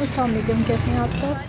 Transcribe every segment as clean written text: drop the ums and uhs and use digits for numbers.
अस्सलाम वालेकुम, कैसे हैं आप सब।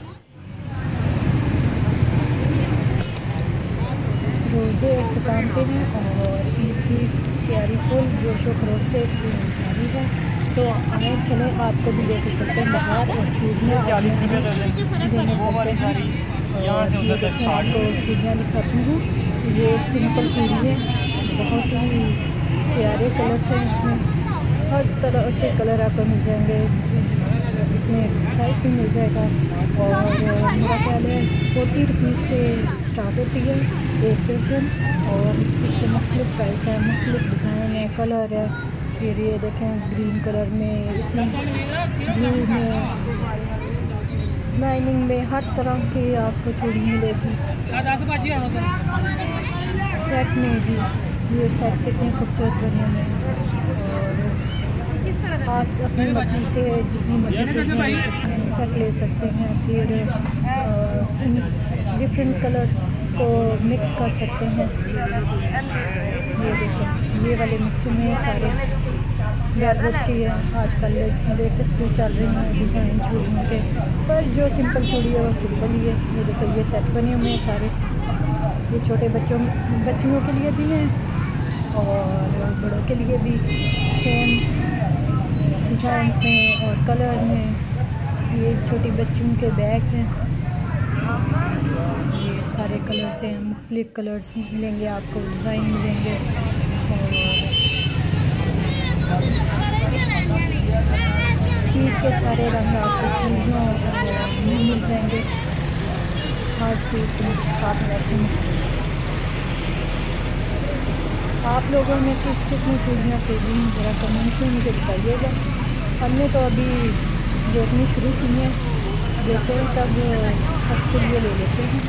रोज़े अख्ताम पे हैं और ईद की तैयारी फुल जोशो खरोश से जारी है। तो आए चले आपको भी लेके चलते हैं बाजार और चूड़ियाँ देने चलते हैं। आपको चूड़ियाँ दिखाती हूँ। ये सिंपल चूड़ी है, बहुत ही प्यारे कलर्स हैं। इसमें हर तरह के कलर आपको मिल जाएंगे। इसमें साइज़ भी मिल जाएगा और मेरा ख्याल है 40 रुपीज़ से स्टार्ट होती है एक दर्जन। और इसके मुख्तलिफ प्राइस है, मुख्तलिफ डिज़ाइन है, कलर है। फिर ये देखें ग्रीन कलर में, इसमें ब्लू में, लाइनिंग में, हर तरह की आपको चूड़ी मिलेगी। सेट में भी ये सेट कितने खूबसूरत बने हैं और आप अपनी मर्ज़ी से जितनी मर्ज़ी चूड़ियाँ सेट ले सकते हैं। फिर डिफरेंट कलर को मिक्स कर सकते हैं। ये देखें, ये वाले मिक्स में सारे वेलवेट की है। आजकल लेटेस्ट जो चल रही हैं डिज़ाइन चूड़ियों के, पर जो सिंपल चूड़ी है वो सिंपल ही है। ये देखो, ये सेट बने हुए हैं सारे। ये छोटे बच्चियों के लिए भी हैं और बड़ों के लिए भी सेम डिज़ाइंस में और कलर में। ये छोटी बच्चियों के बैग्स हैं, ये सारे कलर्स हैं, मुख्तलिफ कलर्स मिलेंगे आपको, डिज़ाइन मिलेंगे। और ईद के सारे रंग आपको चूड़ियों में मिल जाएंगे हर सीट के साथ मैचिंग। आप लोगों ने किस किस में चूड़ियाँ खरीदी हैं ज़रा कमेंट में मुझे बताइएगा। हमने तो अभी देखनी शुरू की है, देखते हैं तब सबके लिए ले लेते हैं।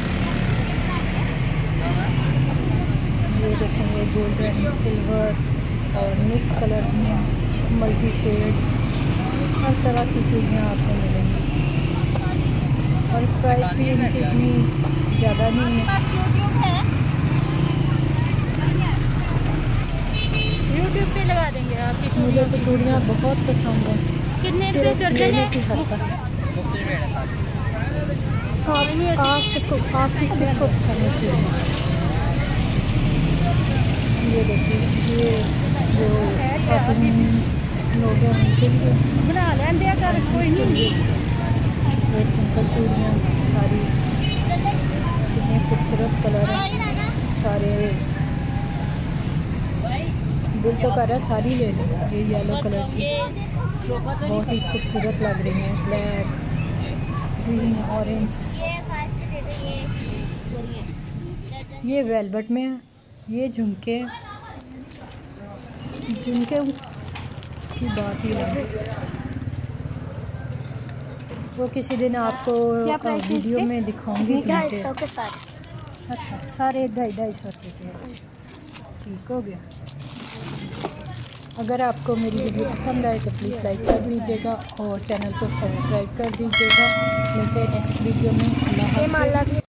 ये देखें, ये गोल्डन, सिल्वर और मिक्स कलर में मल्टी शेड, हर तरह की चूड़ियाँ आपको मिलेंगी और प्राइस भी इनकी इतनी ज़्यादा नहीं है। यूट्यूब पे लगा देंगे आपकी। मुझे तो चूड़ियाँ बहुत पसंद हैं। कितने रुपये दर्जन है? आप किस को पसंद है चूड़ियाँ? ये देखिए, ये जो लोग हैं उनके लिए बना लेंगे कर कोई नहीं। ये सिंपल चूड़ियाँ सारी, कितने खूबसूरत कलर हैं सारे। दिल तो कर रहा है सारी ले लो। ये येलो कलर की बहुत ही खूबसूरत लग रही है, ब्लैक, ग्रीन, ऑरेंज। ये वेलवेट में है। ये झुमके की बात ही है, वो किसी दिन आपको वीडियो में दिखाऊंगी। झुमके के साथ अच्छा, सारे 250 के हैं। ठीक हो गया। अगर आपको मेरी वीडियो पसंद आए तो प्लीज़ लाइक कर दीजिएगा और चैनल को सब्सक्राइब कर दीजिएगा। मिलते हैं नेक्स्ट वीडियो में। अल्लाह हाफ़िज़।